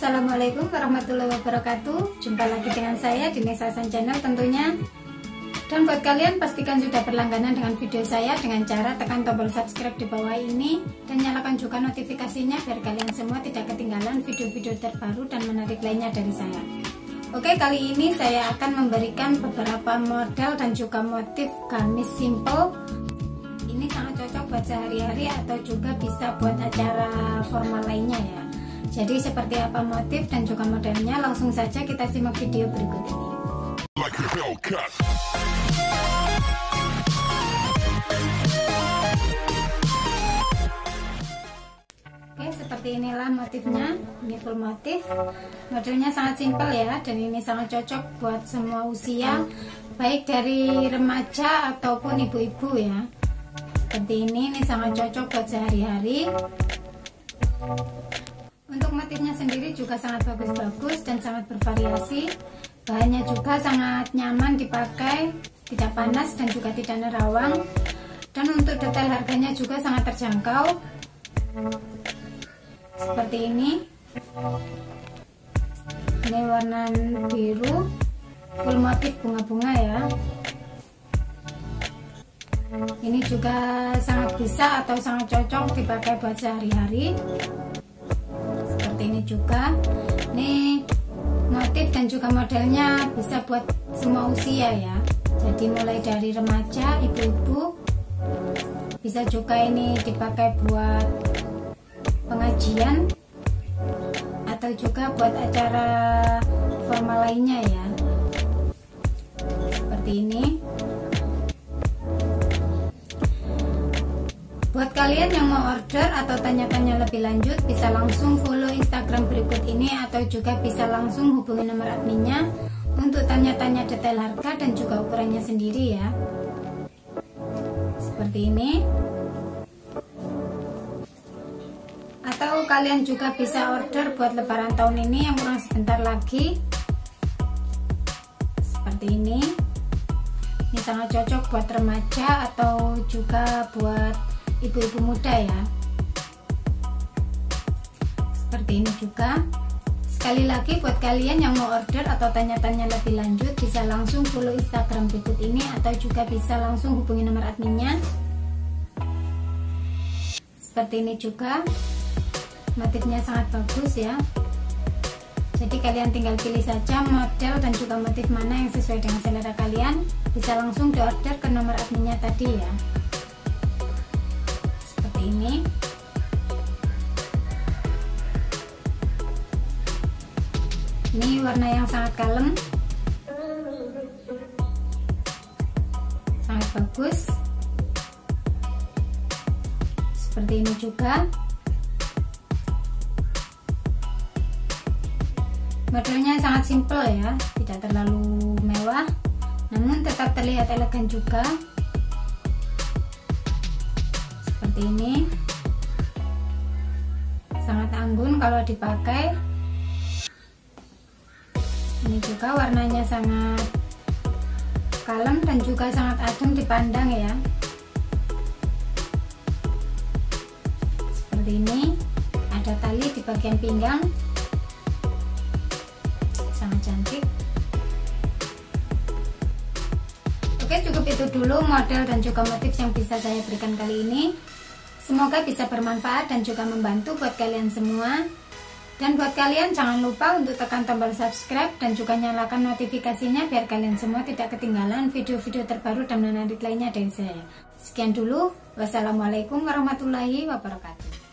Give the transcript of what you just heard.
Assalamualaikum warahmatullahi wabarakatuh. Jumpa lagi dengan saya di Nesa Hasan Channel tentunya. Dan buat kalian pastikan sudah berlangganan dengan video saya dengan cara tekan tombol subscribe di bawah ini dan nyalakan juga notifikasinya biar kalian semua tidak ketinggalan video-video terbaru dan menarik lainnya dari saya. Oke, kali ini saya akan memberikan beberapa model dan juga motif gamis simple. Ini sangat cocok buat sehari-hari atau juga bisa buat acara formal lainnya ya. Jadi seperti apa motif dan juga modelnya, langsung saja kita simak video berikut ini. Oke, seperti inilah motifnya. Ini full motif. Modelnya sangat simpel ya, dan ini sangat cocok buat semua usia, baik dari remaja ataupun ibu-ibu ya. Seperti ini sangat cocok buat sehari-hari. Untuk motifnya sendiri juga sangat bagus-bagus dan sangat bervariasi. Bahannya juga sangat nyaman dipakai, tidak panas dan juga tidak nerawang. Dan untuk detail harganya juga sangat terjangkau. Seperti ini. Ini warna biru, full motif bunga-bunga ya. Ini juga sangat bisa atau sangat cocok dipakai buat sehari-hari. Seperti ini juga. Ini motif dan juga modelnya bisa buat semua usia ya. Jadi mulai dari remaja, ibu-ibu. Bisa juga ini dipakai buat pengajian atau juga buat acara formal lainnya ya. Seperti ini. Buat kalian yang mau order atau tanya-tanya lebih lanjut, bisa langsung follow Instagram berikut ini atau juga bisa langsung hubungi nomor adminnya untuk tanya-tanya detail harga dan juga ukurannya sendiri ya. Seperti ini. Atau kalian juga bisa order buat lebaran tahun ini yang kurang sebentar lagi. Seperti ini. Ini sangat cocok buat remaja atau juga buat ibu-ibu muda ya. Seperti ini juga. Sekali lagi buat kalian yang mau order atau tanya-tanya lebih lanjut, bisa langsung follow Instagram berikut ini atau juga bisa langsung hubungi nomor adminnya. Seperti ini juga. Motifnya sangat bagus ya. Jadi kalian tinggal pilih saja model dan juga motif mana yang sesuai dengan selera kalian. Bisa langsung diorder ke nomor adminnya tadi ya. Ini warna yang sangat kalem, sangat bagus. Seperti ini juga. Modelnya sangat simple ya, tidak terlalu mewah, namun tetap terlihat elegan juga. Seperti ini, sangat anggun kalau dipakai. Ini juga warnanya sangat kalem dan juga sangat adem dipandang ya. Seperti ini, ada tali di bagian pinggang, sangat cantik. Oke, cukup itu dulu model dan juga motif yang bisa saya berikan kali ini. Semoga bisa bermanfaat dan juga membantu buat kalian semua. Dan buat kalian jangan lupa untuk tekan tombol subscribe dan juga nyalakan notifikasinya biar kalian semua tidak ketinggalan video-video terbaru dan menarik lainnya dari saya. Sekian dulu. Wassalamualaikum warahmatullahi wabarakatuh.